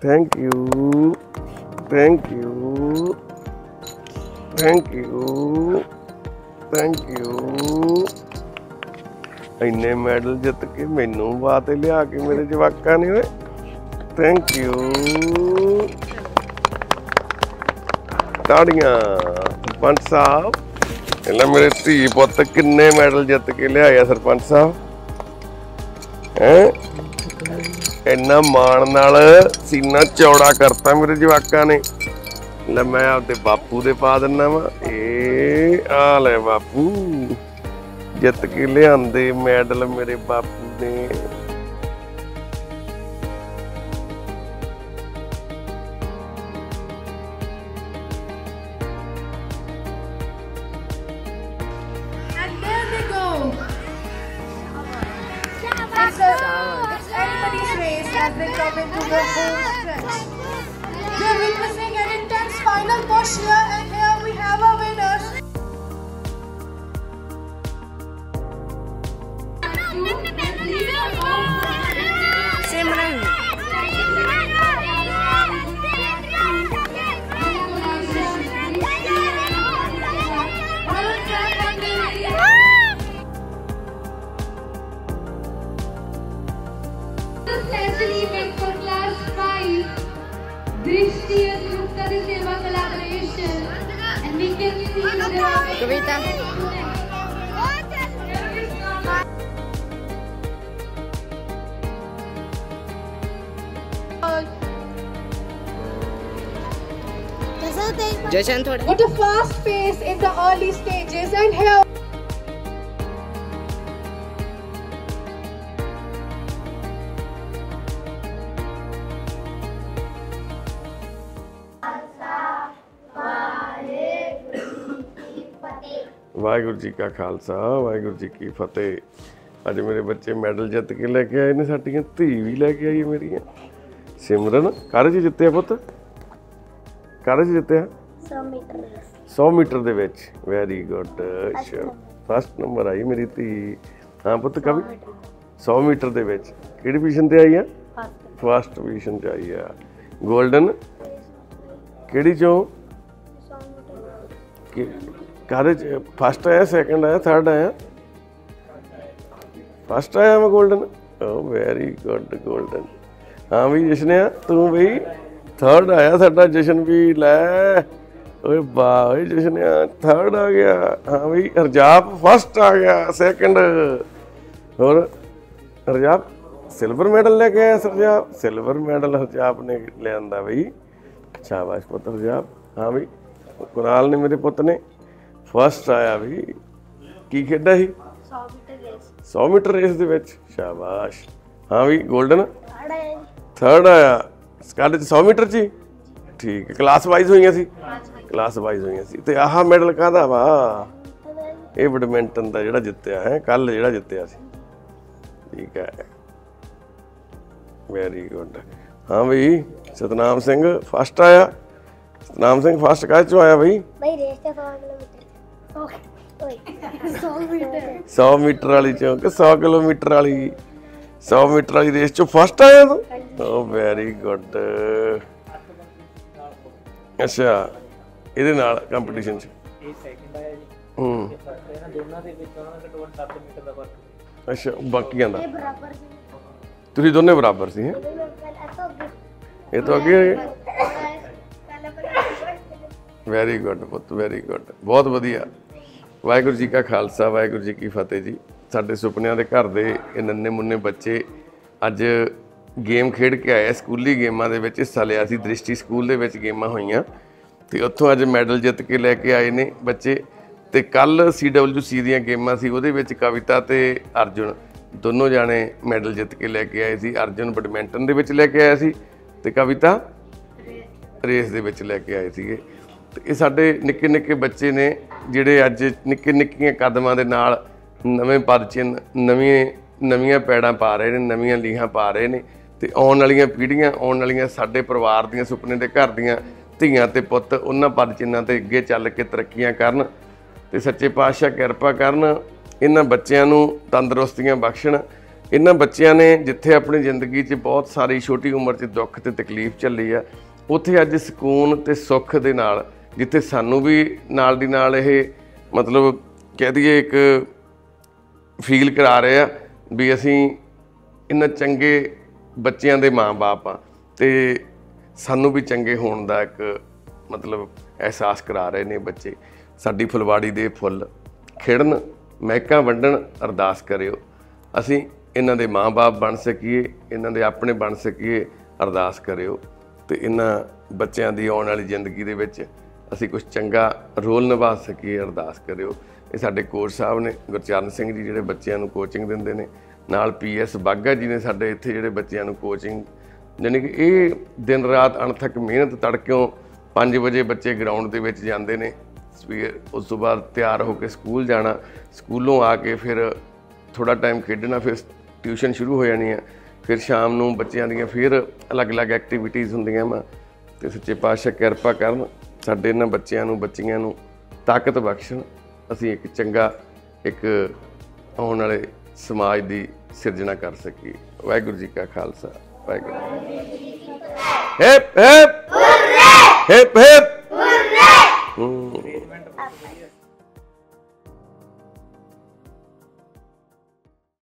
Thank you thank you thank you thank you. इन्ने medal जित के मैनू बात लिया के मेरे जवाका ने। Thank you. ताड़ियां सरपंच साहब। इन्हें मेरे धी पुत किन्ने मैडल जित के लिया सरपंच साहब हैं। इन्ना मान नाल सीना चौड़ा करता मेरे जवाका ने। ले मैं आपदे बापू दे पा दिना वा। आ ले बापू जित के लियादे मैडल मेरे बापू ने। Everybody's race as they come into the home stretch. We're witnessing an intense final push here, and here we have our winners. Simran. Special event for class 5, Drishti and Rukta Seva collaboration, and we can see the Kavita. Jashan thoda. What a fast pace in the early stages, and here. Waheguru ji का खालसा वाहिगुरू जी की फतेह। अज मेरे बच्चे medal जित के लैके आए ने। साडियां धी भी लैके आई मेरियां। सिमरन काहदे च जित्तिया पुत? काहदे च जित्तिया? 100 मीटर दे विच। Very good. अच्छा फस्ट नंबर आई मेरी धी। हाँ पुत कभी 100 मीटर दे विच किहड़ी पोजीशन ते आई आ? फस्ट पोजीशन च आई आ। गोल्डन किहड़ी चों? काहदे च फस्ट आया, सैकेंड आया, थर्ड आया? फस्ट आया मैं गोल्डन। ओ वेरी गुड गोल्डन। हाँ भी जशनिया तू बई थर्ड आया। साडा जशन भी लै। ओए वाह जशनिया थर्ड आ गया। हाँ भाई हरजाप फस्ट आ गया। सैकेंड और हरजाप सिल्वर मैडल लेके आया। हरजाप सिल्वर मैडल हरजाप ने लिया बई। शाबाश पुत हरजाप। हाँ भाई कुणाल ने मेरे पुत ने फस्ट आया भी। की खेडा ही? 100 मीटर रेस दे विच। शाबाश। हाँ भी गोल्डन थर्ड आया। काहदे च? 100 मीटर च। ठीक है क्लास वाइज होईयां सी। क्लास वाइज होईयां सी। ते आह मैडल काहदा वा? ये बैडमिंटन दा जिहड़ा जित्तिया है कल जिहड़ा जित्तिया सी। ठीक है वेरी गुड। हाँ भाई सतनाम सिंह फस्ट आया। सतनाम सिंह फस्ट काहदे चों आया भाई? रेस ते 100 मीटर वाली चों कि 100 किलोमीटर वाली? 100 मीटर वाली रेस चों फस्ट आया तू। ओ वेरी गुड। अच्छा ਇਹਦੇ ਨਾਲ ਕੰਪੀਟੀਸ਼ਨ ਚ ਅੱਛਾ ਬਾਕੀਆਂ ਦਾ ਤੁਸੀਂ ਦੋਨੇ ਬਰਾਬਰ ਸੀ ਹੈ? ਇਹ ਤਾਂ ਅੱਗੇ ਵੈਰੀ ਗੁੱਡ ਪੁੱਤ ਵੈਰੀ ਗੁੱਡ ਬਹੁਤ ਵਧੀਆ। ਵਾਹਿਗੁਰੂ ਜੀ ਕਾ ਖਾਲਸਾ ਵਾਹਿਗੁਰੂ ਜੀ ਕੀ ਫਤਿਹ ਜੀ। ਸਾਡੇ ਸੁਪਨਿਆਂ ਦੇ ਘਰ ਦੇ ਇਹ ਨੰਨੇ ਮੁੰਨੇ ਬੱਚੇ ਅੱਜ ਗੇਮ ਖੇਡ ਕੇ ਆਏ। ਸਕੂਲੀ ਗੇਮਾਂ ਦੇ ਵਿੱਚ ਹਿੱਸਾ ਲਿਆ ਸੀ। ਦ੍ਰਿਸ਼ਟੀ ਸਕੂਲ ਦੇ ਵਿੱਚ ਗੇਮਾਂ ਹੋਈਆਂ ਤੇ ਉੱਥੋਂ ਅੱਜ ਮੈਡਲ ਜਿੱਤ ਕੇ ਲੈ ਕੇ ਆਏ ਨੇ ਬੱਚੇ। ਤੇ ਕੱਲ CWC ਦੀਆਂ ਗੇਮਾਂ ਸੀ ਉਹਦੇ ਵਿੱਚ ਕਵਿਤਾ ਤੇ ਅਰਜੁਨ ਦੋਨੋਂ ਜਾਣੇ ਮੈਡਲ ਜਿੱਤ ਕੇ ਲੈ ਕੇ ਆਏ ਸੀ। ਅਰਜੁਨ ਬੈਡਮਿੰਟਨ ਦੇ ਵਿੱਚ ਲੈ ਕੇ ਆਇਆ ਸੀ ਤੇ ਕਵਿਤਾ ਰੇਸ ਦੇ ਵਿੱਚ ਲੈ ਕੇ ਆਏ ਸੀਗੇ। ਤੇ ਇਹ ਸਾਡੇ ਨਿੱਕੇ ਨਿੱਕੇ ਬੱਚੇ ਨੇ ਜਿਹੜੇ ਅੱਜ ਨਿੱਕੇ ਨਿੱਕੀਆਂ ਕਦਮਾਂ ਦੇ ਨਾਲ ਨਵੇਂ ਪਰਚਿਨ ਨਵੀਆਂ ਪੈੜਾਂ ਪਾ ਰਹੇ ਨੇ, ਨਵੀਆਂ ਲੀਹਾਂ ਪਾ ਰਹੇ ਨੇ। ਤੇ ਆਉਣ ਵਾਲੀਆਂ ਪੀੜ੍ਹੀਆਂ ਆਉਣ ਵਾਲੀਆਂ ਸਾਡੇ ਪਰਿਵਾਰ ਦੀਆਂ ਸੁਪਨੇ ਦੇ ਘਰ ਦੀਆਂ ਧੀਆਂ ਤੇ ਪੁੱਤ ਉਹਨਾਂ ਪਦਚਿੰਨ੍ਹਾਂ ਤੇ ਅੱਗੇ ਚੱਲ ਕੇ ਤਰੱਕੀਆਂ ਕਰਨ ਤੇ ਸੱਚੇ ਪਾਤਸ਼ਾਹ ਕਿਰਪਾ ਕਰਨ। ਇਹਨਾਂ ਬੱਚਿਆਂ ਨੂੰ ਤੰਦਰੁਸਤੀਆਂ ਬਖਸ਼ਣ। ਇਹਨਾਂ ਬੱਚਿਆਂ ਨੇ ਜਿੱਥੇ ਆਪਣੀ ਜ਼ਿੰਦਗੀ 'ਚ ਬਹੁਤ ਸਾਰੀ ਛੋਟੀ ਉਮਰ 'ਚ ਦੁੱਖ ਤੇ ਤਕਲੀਫ ਝੱਲੀ ਆ, ਉੱਥੇ ਅੱਜ ਸਕੂਨ ਤੇ ਸੁੱਖ ਦੇ ਨਾਲ, ਜਿੱਥੇ ਸਾਨੂੰ ਵੀ ਨਾਲ ਦੀ ਨਾਲ ਇਹ ਮਤਲਬ ਕਹਿ ਦਈਏ ਇੱਕ ਫੀਲ ਕਰਾ ਰਹੇ ਆ ਵੀ ਅਸੀਂ ਇਹਨਾਂ ਚੰਗੇ ਬੱਚਿਆਂ ਦੇ ਮਾਂ-ਬਾਪ ਆ ਤੇ ਸਾਨੂੰ ਵੀ ਚੰਗੇ ਹੋਣ ਦਾ ਇੱਕ ਮਤਲਬ ਅਹਿਸਾਸ ਕਰਾ ਰਹੇ ਨੇ ਬੱਚੇ। ਸਾਡੀ ਫੁਲਵਾੜੀ ਦੇ ਫੁੱਲ ਖਿੜਨ, ਮਹਿਕਾਂ ਵੰਡਣ, ਅਰਦਾਸ ਕਰਿਓ ਅਸੀਂ ਇਹਨਾਂ ਦੇ ਮਾਂ-ਬਾਪ ਬਣ ਸਕੀਏ, ਇਹਨਾਂ ਦੇ ਆਪਣੇ ਬਣ ਸਕੀਏ, ਅਰਦਾਸ ਕਰਿਓ ਤੇ ਇਹਨਾਂ ਬੱਚਿਆਂ ਦੀ ਆਉਣ ਵਾਲੀ ਜ਼ਿੰਦਗੀ ਦੇ ਵਿੱਚ ਅਸੀਂ ਕੁਝ ਚੰਗਾ ਰੋਲ ਨਿਭਾ ਸਕੀਏ, ਅਰਦਾਸ ਕਰਿਓ। ਇਹ ਸਾਡੇ ਕੋਚ ਸਾਹਿਬ ਨੇ ਗੁਰਚਰਨ ਸਿੰਘ ਜੀ, ਜਿਹੜੇ ਬੱਚਿਆਂ ਨੂੰ ਕੋਚਿੰਗ ਦਿੰਦੇ ਨੇ, ਨਾਲ ਪੀਐਸ ਬਾਗਾ ਜੀ ਨੇ ਸਾਡੇ ਇੱਥੇ ਜਿਹੜੇ ਬੱਚਿਆਂ ਨੂੰ ਕੋਚਿੰਗ, ਯਾਨੀ ਕਿ ਇਹ ਦਿਨ ਰਾਤ ਅਣਥੱਕ ਮਿਹਨਤ, ਤੜਕਿਓਂ 5 ਵਜੇ ਬੱਚੇ ਗਰਾਊਂਡ ਦੇ ਵਿੱਚ ਜਾਂਦੇ ਨੇ, ਸਵੇਰ ਉਸ ਤੋਂ ਬਾਅਦ ਤਿਆਰ ਹੋ ਕੇ ਸਕੂਲ ਜਾਣਾ, ਸਕੂਲੋਂ ਆ ਕੇ ਫਿਰ ਥੋੜ੍ਹਾ ਟਾਈਮ ਖੇਡਣਾ, ਫਿਰ ਟਿਊਸ਼ਨ ਸ਼ੁਰੂ ਹੋ ਜਾਣੀ ਆ, ਫਿਰ ਸ਼ਾਮ ਨੂੰ ਬੱਚਿਆਂ ਦੀਆਂ ਫਿਰ ਅਲੱਗ-ਅਲੱਗ ਐਕਟੀਵਿਟੀਜ਼ ਹੁੰਦੀਆਂ ਵਾ। ਤੇ ਸੱਚੇ ਪਾਤਸ਼ਾਹ ਕਿਰਪਾ ਕਰਨ, ਸਾਡੇ ਇਹਨਾਂ ਬੱਚਿਆਂ ਨੂੰ, ਬੱਚੀਆਂ ਨੂੰ ਤਾਕਤ ਬਖਸ਼ਣ, ਅਸੀਂ ਇੱਕ ਚੰਗਾ ਇੱਕ ਆਉਣ ਵਾਲੇ ਸਮਾਜ ਦੀ ਸਿਰਜਣਾ ਕਰ ਸਕੀਏ। ਵਾਹਿਗੁਰੂ ਜੀ ਕਾ Khalsa, Waheguru hip hip hurray, hip hip ਹੁਰਰੇ।